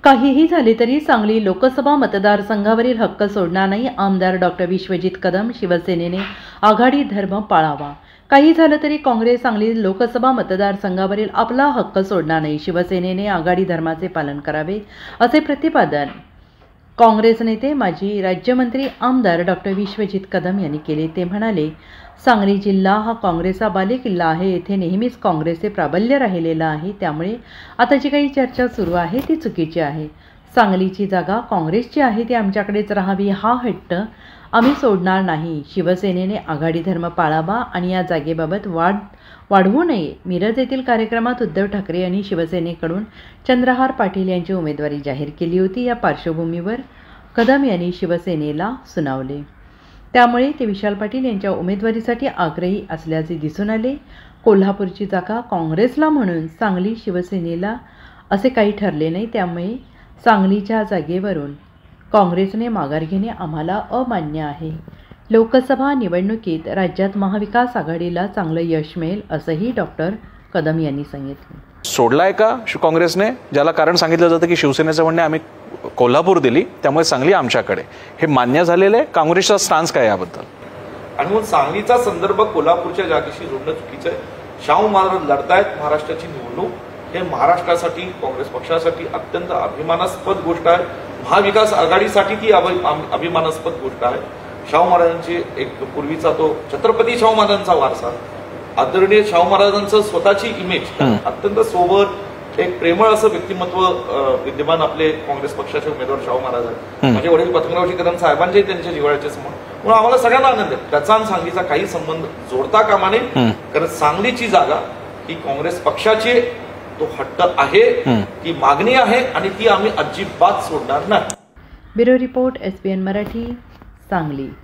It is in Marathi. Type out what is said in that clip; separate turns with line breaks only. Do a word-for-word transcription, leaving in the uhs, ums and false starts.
काहीही झाले तरी सांगली लोकसभा मतदारसंघावरील हक्क सोडणार नाही. आमदार डॉक्टर विश्वजित कदम. शिवसेनेने आघाडी धर्म पाळावा. काही झालं तरी काँग्रेस सांगली लोकसभा मतदारसंघावरील आपला हक्क सोडणार नाही. शिवसेनेने आघाडी धर्माचे पालन करावे असे प्रतिपादन काँग्रेस नेते माजी राज्यमंत्री आमदार डॉक्टर विश्वजित कदम यांनी केले. ते म्हणाले, सांगली जिल्हा हा काँग्रेसचा बालेकिल्ला आहे. येथे नेहमीच काँग्रेसचे प्राबल्य राहिलेलं आहे. त्यामुळे आता जी काही चर्चा सुरू आहे ती चुकीची आहे. सांगलीची जागा काँग्रेसची आहे, ती आमच्याकडेच राहावी हा हट्ट आम्ही सोडणार नाही. शिवसेनेने आघाडी धर्म पाळावा आणि या जागेबाबत वाढ वाढवू नये. मिरज येथील कार्यक्रमात उद्धव ठाकरे यांनी शिवसेनेकडून चंद्रहार पाटील यांची उमेदवारी जाहीर केली होती. या पार्श्वभूमीवर कदम यांनी शिवसेनेला सुनावले. त्यामुळे ते विशाल पाटील यांच्या उमेदवारीसाठी आग्रही असल्याचे दिसून आले. कोल्हापूरची जागा काँग्रेसला म्हणून सांगली शिवसेनेला असे काही ठरले नाही. त्यामुळे सांगलीच्या जागेवरून काँग्रेसने माघार घेणे आम्हाला अमान्य आहे. लोकसभा निवडणुकीत राज्यात महाविकास आघाडीला चांगलं यश मिळेल असंही डॉक्टर कदम यांनी सांगितले.
सोडलाय का काँग्रेसने, ज्याला कारण सांगितलं जातं की शिवसेनेचं म्हणणे आम्ही कोल्हापूर दिली त्यामुळे सांगली आमच्याकडे, हे मान्य झालेलं आहे? काँग्रेसचा स्टान्स काय याबद्दल?
आणि मग सांगलीचा संदर्भ कोल्हापूरच्या जागेशी जोडणं चुकीचं आहे. शाहू महाराज लढतायत महाराष्ट्राची निवडणूक, हे महाराष्ट्रासाठी काँग्रेस पक्षासाठी अत्यंत अभिमानास्पद गोष्ट आहे. महाविकास आघाडीसाठी ती अभिमानास्पद गोष्ट आहे. शाहू महाराजांची एक पूर्वीचा तो छत्रपती शाहू महाराजांचा वारसा, आदरणीय शाहू महाराजांचं स्वतःची इमेज, अत्यंत सोबर एक प्रेमळ असं व्यक्तिमत्व विद्यमान आपले काँग्रेस पक्षाचे उमेदवार शाहू महाराज आहेत. माझे वडील पतंगरावजी कदम साहेबांचे त्यांच्या जिव्हाळ्याचे समोर, म्हणून आम्हाला सगळ्यांना आनंद आहे. त्याचा आणि सांगलीचा काही संबंध जोडता कामा नये. कारण सांगलीची जागा ही काँग्रेस पक्षाची तो हट्ट आहे, ती मागणी आहे आणि ती आम्ही अजिबात सोडणार नाही.
Bureau report, S B N Marathi, Sangli.